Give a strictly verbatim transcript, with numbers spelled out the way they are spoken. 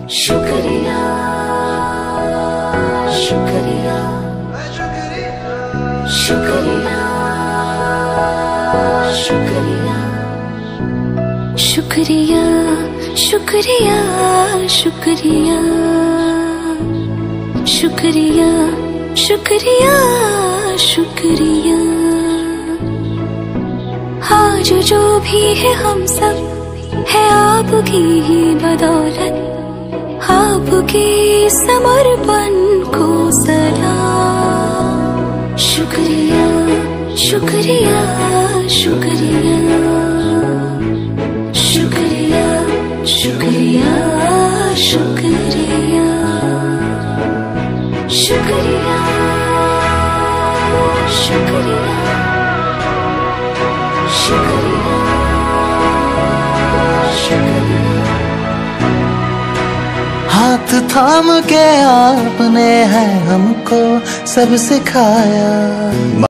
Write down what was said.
शुक्रिया शुक्रिया शुक्रिया शुक्रिया शुक्रिया शुक्रिया शुक्रिया शुक्रिया शुक्रिया शुक्रिया। आज जो भी है हम सब है आपकी ही बदौलत, आपके समर्पण को सलाम। शुक्रिया शुक्रिया शुक्रिया शुक्रिया शुक्रिया शुक्रिया शुक्रिया शुक्रिया शुक्रिया शुक्रिया। हाथ थाम के आपने है हमको सब सिखाया।